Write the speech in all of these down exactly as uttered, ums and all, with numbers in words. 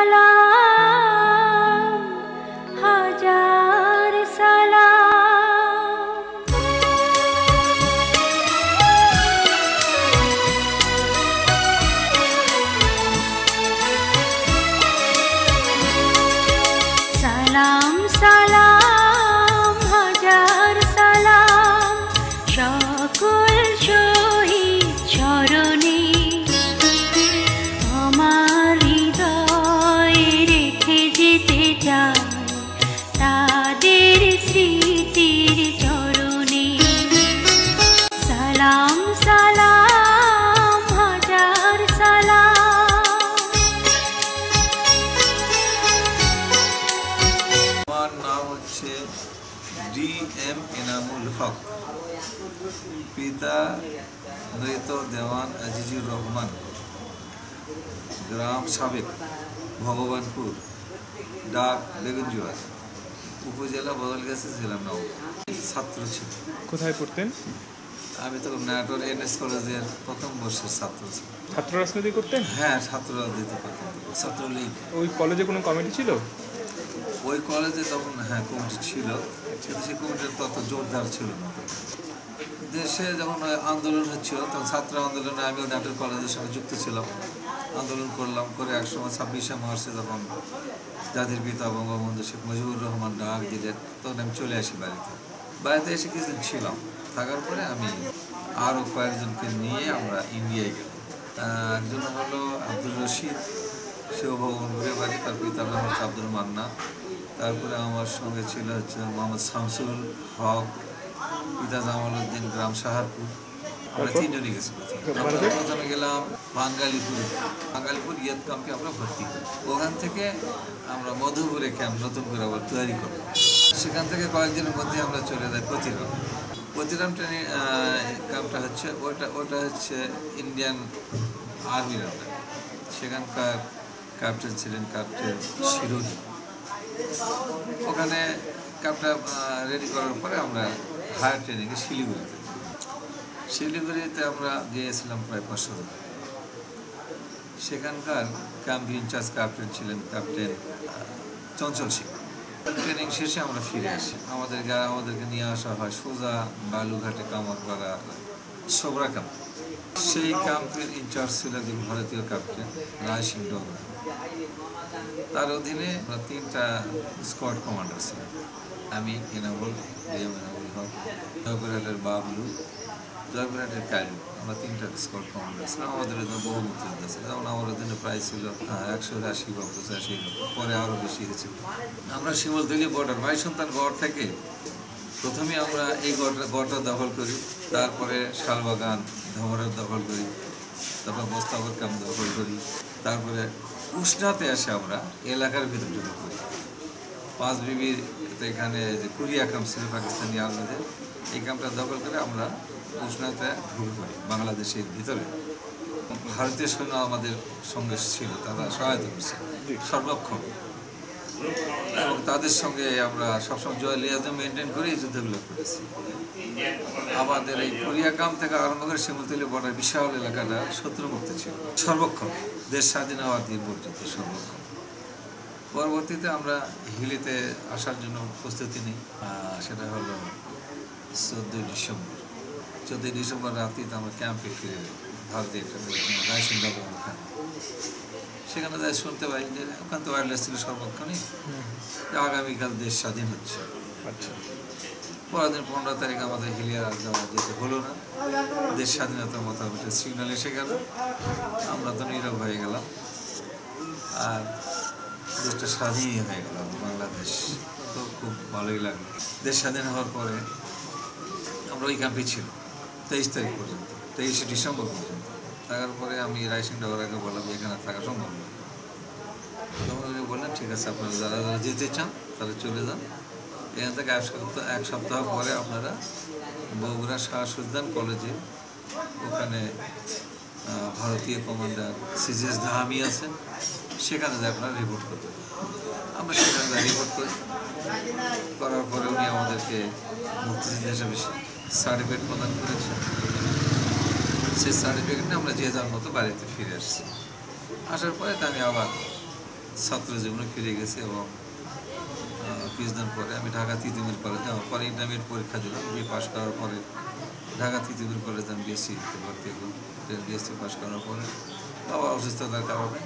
সালাম হাজার সালাম সালাম সালাম হাজার সালাম সকল শহীদ চরণে আমার হৃদয়ে রেখে যেতে চাই তাদের স্মৃতির চরণে সালাম সালাম হাজার সালাম। আমার নাম হচ্ছে ডি এম এনামুল হক, পিতা মৃত দেওয়ান আজিজুর রহমান, গ্রাম সাবেক ভগবানপুর, ডাক বেগুনজোয়ার, উপজেলা বদলগাছি, জেলা নওগাঁ। ছাত্র ছিল। কোথায় পড়তেন? আমি তখন নাটোর এন এস কলেজের প্রথম বর্ষের ছাত্র ছিল। ছাত্র রাজনীতি করতেন? হ্যাঁ, ছাত্র রাজনীতি করতেন, ছাত্রলীগ। ওই কলেজে কোনো কমিটি ছিল? ওই কলেজে তখন হ্যাঁ কমিটি ছিল, কিন্তু সেই কমিটির তত জোরদার ছিল না। দেশে যখন আন্দোলন হচ্ছিল তখন ছাত্র আন্দোলনে আমিও নাটোর কলেজের সঙ্গে যুক্ত ছিলাম, আন্দোলন করলাম। করে একসময় ছাব্বিশে মার্চে যখন জাতির পিতা বঙ্গবন্ধু শেখ মুজিবুর রহমান ডাক দিলেন, তখন আমি চলে আসি বাড়িতে। বাড়িতে এসে কিছুদিন ছিলাম, থাকার পরে আমি আরও কয়েকজনকে নিয়ে আমরা ইন্ডিয়ায় গেলাম। একজন হলো আব্দুর রশিদ, সেও ভগবানপুরের বাড়ি, তার পিতার নাম হচ্ছে আব্দুল মান্না। তারপরে আমার সঙ্গে ছিল হচ্ছে মোহাম্মদ শামসুল হক, পিতা জামালউদ্দিন, গ্রাম সাহারপুর। আমরা তিনজনই গেছিলাম। আমরা প্রথমে গেলাম বাঙ্গালিপুর, বাঙ্গালিপুর ইয়ত ক্যাম্পে আমরা ভর্তি করি। ওখান থেকে আমরা মধুপুরে ক্যাম্প নতুন করে আবার তৈরি করব। সেখান থেকে কয়েকদিনের মধ্যে আমরা চলে যাই প্রতিরাম। প্রতিরাম ট্রেনিং ক্যাম্পটা হচ্ছে ওটা ওটা হচ্ছে ইন্ডিয়ান আর্মির আন্ডারে। সেখানকার ক্যাপ্টেন ছিলেন ক্যাপ্টেন শিরোজি। ওখানে ক্যাম্পটা রেডি করার পরে আমরা হায়ার ট্রেনিংয়ে শিলিগুড়িতে শিলিগুড়িতে আমরা গিয়েছিলাম প্রায় পাঁচশো জন। সেখানকার ক্যাম্প ইনচার্জ ক্যাপ্টেন ছিলেন ক্যাপ্টেন চঞ্চল সিং। ট্রেনিং শেষে আমরা ফিরে আসি। আমাদের আমাদেরকে নিয়ে আসা হয় সোজা বালুঘাটে কামারপাড়া সোবরা ক্যাম্প। সেই ক্যাম্পের ইনচার্জ ছিল একজন ভারতীয় ক্যাপ্টেন রায় সিং ডোগরা। তার অধীনে আমরা তিনটা স্কোয়াড কমান্ডার ছিলাম। আমি এনামুল, ডিএম এনামুল হক, জয়পুরহাটের বাবলু, জয়পুরহাটের কালু। আমরা তিনটা স্কোয়াড কমান্ডার ছিলাম। আমাদের অধীনে বহু মুক্তিযোদ্ধা ছিল, যেমন আমার অধীনে প্রায় ছিল একশো আশি বা পঁচাশি, পরে আরও বেশি হয়েছিল। আমরা শিমলতলি বর্ডার ভাই সন্তান গড় থেকে প্রথমে আমরা এই গড়টা গড়টা দখল করি, তারপরে শালবাগান ধমরের দখল করি, তারপর মোস্তাফর ক্যাম্প দখল করি, তারপরে উষ্ণাতে এসে আমরা এলাকার ভিতরে ঢুকে পড়ি। পাঁচ বিবির এখানে যে কুরিয়া ক্যাম্প ছিল পাকিস্তানি আর্মিদের, এই ক্যাম্পটা দখল করে আমরা উষ্ণাতে ঢুকে পড়ি বাংলাদেশের ভিতরে। ভারতীয় সৈন্য আমাদের সঙ্গে ছিল, তারা সহায়তা করছে সর্বক্ষণ, এবং তাদের সঙ্গে আমরা সবসময় জয় লিয়াজম মেনটেন করে এই যুদ্ধগুলো করেছি। আমাদের এই কোরিয়া ক্যাম্প থেকে আরম্ভ করে শিমলতলি বর্ডার বিশাল এলাকাটা শত্রুমুক্ত ছিল সর্বক্ষণ, দেশ স্বাধীন হওয়ার দিন পর্যন্ত সর্বক্ষণ। পরবর্তীতে আমরা হিলিতে আসার জন্য প্রস্তুতি নিই। সেটা হলো চোদ্দোই ডিসেম্বর। চোদ্দোই ডিসেম্বর রাত্রিতে আমরা ক্যাম্পে ফিরে ভারতীয় একটা রাইসিং ডগর ওখানে। সেখানে যাই শুনতে পাই যে ওখান তো ওয়্যারলেস ছিল সর্বক্ষণই, আগামীকাল দেশ স্বাধীন হচ্ছে। আচ্ছা, পরের দিন পনেরো তারিখ আমাদের হিলিয়া যাওয়া যেতে হলো না। দেশ স্বাধীনতার মোতাবেক সিগন্যাল এসে গেল, আমরা তো নীরব হয়ে গেলাম, আর দেশটা স্বাধীনই হয়ে গেল বাংলাদেশ। তো খুব ভালোই লাগলো। দেশ স্বাধীন হওয়ার পরে আমরা ওই ক্যাম্পে ছিল তেইশ তারিখ পর্যন্ত, তেইশে ডিসেম্বর পর্যন্ত। থাকার পরে আমি রাইসিং ডগরাকে বললাম এখানে থাকা সম্ভব নয়। তখন উনি বললেন ঠিক আছে, আপনারা যারা যারা যেতে চান তারা চলে যান। এখান থেকে এক সপ্তাহ এক সপ্তাহ পরে আপনারা বগুড়া শাহ সুলতান কলেজে, ওখানে ভারতীয় কমান্ডার সিজিএস ধামি আছেন, সেখানে যে আপনারা রিপোর্ট করতে। আমরা সেখানে রিপোর্ট করি। করার পরে উনি আমাদেরকে মুক্তিযোদ্ধা হিসেবে সার্টিফিকেট প্রদান করেছেন। সেই সার্টিফিকেটটা আমরা যে যার মতো বাড়িতে ফিরে আসছি। আসার পরে আমি আবার ছাত্র জীবনে ফিরে গেছি এবং কিছুদিন পরে আমি ঢাকা তিতুমির কলেজ পরে ইন্টারমিডিয়েট পরীক্ষা দিলাম, বিএ পাশ করার পরে ঢাকা তিতুমির কলেজে আমি বিএসসিতে ভর্তি হলাম। বিএসসি পাশ করার পরে বাবা অসুস্থতার কারণে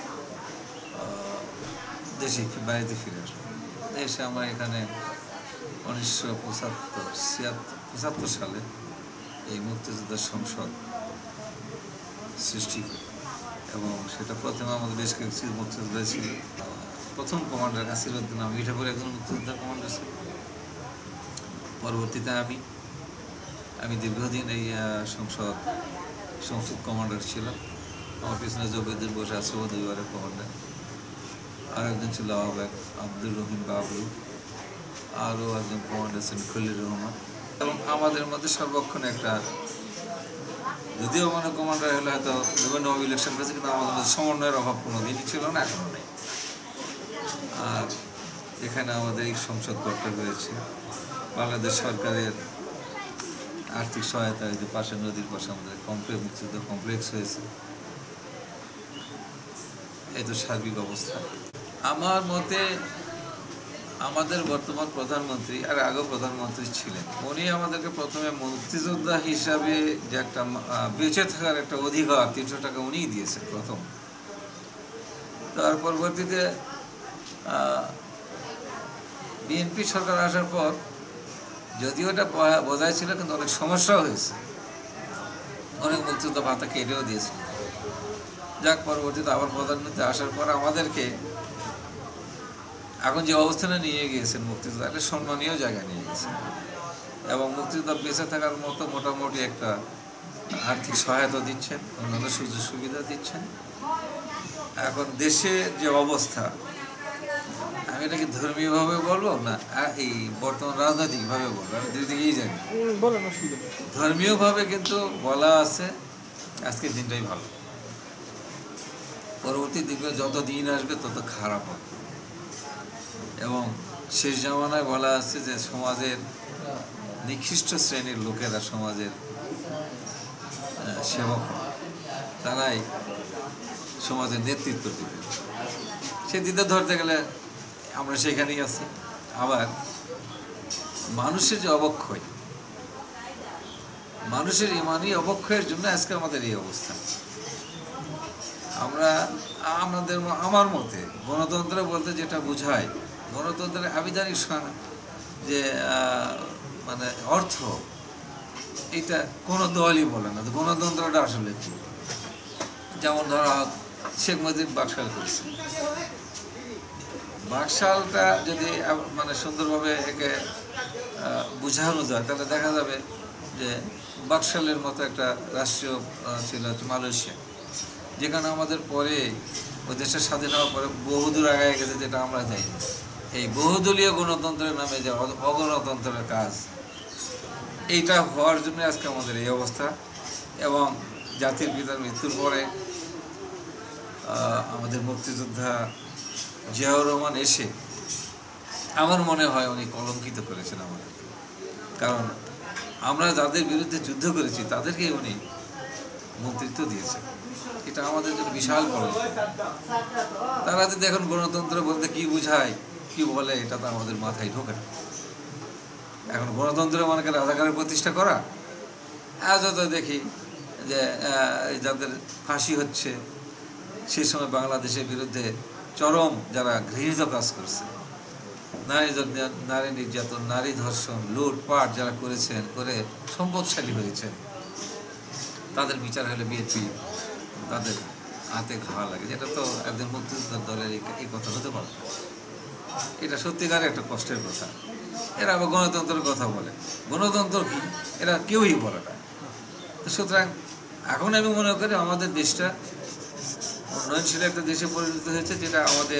দেশে বাড়িতে ফিরে আসলাম। এসে আমার এখানে উনিশশো পঁচাত্তর ছিয়াত্তর পঁচাত্তর সালে এই মুক্তিযোদ্ধা সংসদ সৃষ্টি করি এবং সেটা প্রথমে আমাদের বেশ কিছু মুক্তিযোদ্ধা ছিল। প্রথম কমান্ডার আসিরউদ্দিন আমি এটা করে একজন মুক্তিযোদ্ধা কমান্ডার ছিল। পরবর্তীতে আমি আমি দীর্ঘদিন এই সংসদ সংসদ কমান্ডার ছিলাম। আমার পিছনে জবিউদ্দিন বসে আছে ও দুইবারের কমান্ডার, আর একজন ছিল আহ্বায়ক আব্দুর রহিম বাবলু, আরও একজন কমান্ডার ছিলেন খলিল রহমান। এবং আমাদের মধ্যে সর্বক্ষণ একটা, যদিও মানে কমান্ডার হলে হয়তো বিভিন্ন ইলেকশন করেছে, কিন্তু আমাদের মধ্যে সমন্বয়ের অভাব কোনো দিনই ছিল না, এখনও নেই। আর এখানে আমাদের এই সংসদ করতে হয়েছে বাংলাদেশ সরকারের আর্থিক সহায়তা, যে পাশে নদীর পাশে আমাদের কমপ্লেক্স মুক্তিযুদ্ধ কমপ্লেক্স হয়েছে। এই তো সার্বিক অবস্থা। আমার মতে আমাদের বর্তমান প্রধানমন্ত্রী আর আগেও প্রধানমন্ত্রী ছিলেন, উনি আমাদেরকে প্রথমে মুক্তিযোদ্ধা হিসাবে যে একটা বেঁচে থাকার একটা অধিকার তিনশো টাকা উনিই দিয়েছেন প্রথম। তার পরবর্তীতে বিএনপি সরকার আসার পর যদিও এটা বোঝাই ছিল, কিন্তু অনেক সমস্যাও হয়েছে, অনেক মুক্তিযোদ্ধা ভাতা কেটেও দিয়েছিল। যাক, পরবর্তীতে আবার প্রধানমন্ত্রী আসার পর আমাদেরকে এখন যে অবস্থানে নিয়ে গিয়েছেন মুক্তিযোদ্ধা, একটা সম্মানীয় জায়গায় নিয়ে গেছেন এবং মুক্তিযোদ্ধা বেঁচে থাকার মতো মোটামুটি একটা আর্থিক সহায়তা দিচ্ছেন, অন্যান্য সুযোগ সুবিধা দিচ্ছেন। এখন দেশের যে অবস্থা, আমি এটাকে ধর্মীয়ভাবে বলবো না এই বর্তমান রাজনৈতিকভাবে বলবো, আমি দুই দিকেই জানি। ধর্মীয়ভাবে কিন্তু বলা আছে আজকের দিনটাই ভালো, পরবর্তী দিনে যত দিন আসবে তত খারাপ হবে। এবং শেষ জামানায় বলা আছে যে সমাজের নিকৃষ্ট শ্রেণীর লোকেরা সমাজের সেবক, তারাই সমাজের নেতৃত্ব দেবে। সে দিতে ধরতে গেলে আমরা সেখানেই আছি। আবার মানুষের যে অবক্ষয়, মানুষের ইমানি অবক্ষয়ের জন্য আজকে আমাদের এই অবস্থা। আমরা আমাদের আমার মতে গণতন্ত্র বলতে যেটা বোঝায়, গণতন্ত্রের আবিধানিক যে মানে অর্থ, এটা কোনো দলই বলে না গণতন্ত্রটা আসলে কি। যেমন ধরা হোক শেখ মুজিব বাকশাল করেছে, বাকশালটা যদি মানে সুন্দরভাবে একে বোঝানো যায় তাহলে দেখা যাবে যে বাকশালের মতো একটা রাষ্ট্রীয় ছিল হচ্ছে মালয়েশিয়া, যেখানে আমাদের পরে ওই দেশের স্বাধীন হওয়ার পরে বহুদূর আগায় গেছে, যেটা আমরা যাই। এই বহুদলীয় গণতন্ত্রের নামে যে অগণতন্ত্রের কাজ, এইটা হওয়ার জন্য আজকে আমাদের এই অবস্থা। এবং জাতির পিতার মৃত্যুর পরে আমাদের মুক্তিযোদ্ধা জিয়াউর রহমান এসে আমার মনে হয় উনি কলঙ্কিত করেছেন আমাদের, কারণ আমরা যাদের বিরুদ্ধে যুদ্ধ করেছি তাদেরকে উনি মন্ত্রিত্ব দিয়েছেন। এটা আমাদের জন্য বিশাল কলঙ্ক। তারা যদি এখন গণতন্ত্র বলতে কি বুঝায় কি বলে, এটা তো আমাদের মাথায় ঢোকে না। এখন গণতন্ত্র মানে রাজাকারের প্রতিষ্ঠা করা। আজও তো দেখি যে যাদের ফাঁসি হচ্ছে, সেই সময় বাংলাদেশের বিরুদ্ধে চরম যারা ঘৃণিত কাজ করছে, নারী নারী নির্যাতন, নারী ধর্ষণ, লুটপাট যারা করেছেন, করে সম্পদশালী হয়েছেন, তাদের বিচার হলে বিএনপি তাদের হাতে ঘা লাগে। যেটা তো একজন মুক্তিযোদ্ধা দলের এই কথা হতে পারে। এটা সত্যিকার একটা কষ্টের কথা। এরা আবার গণতন্ত্রের কথা বলে, গণতন্ত্র কি এরা কেউই বলে না। সুতরাং এখন আমি মনে করি আমাদের দেশটা উন্নয়নশীল একটা দেশে পরিণত হয়েছে, যেটা আমাদের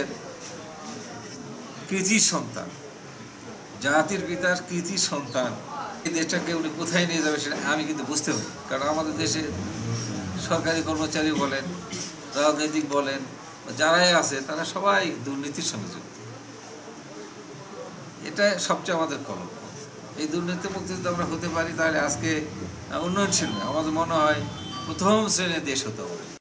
কৃতি সন্তান, জাতির পিতার কৃতি সন্তান। এই দেশটাকে উনি কোথায় নিয়ে যাবে সেটা আমি কিন্তু বুঝতে পারি। কারণ আমাদের দেশে সরকারি কর্মচারী বলেন, রাজনৈতিক বলেন, যারাই আছে তারা সবাই দুর্নীতির সঙ্গে যুক্ত। এটা সবচেয়ে আমাদের কলঙ্ক। এই দুর্নীতি মুক্ত যদি আমরা হতে পারি তাহলে আজকে উন্নয়নশীল আমাদের মনে হয় প্রথম শ্রেণীর দেশ হতে হবে।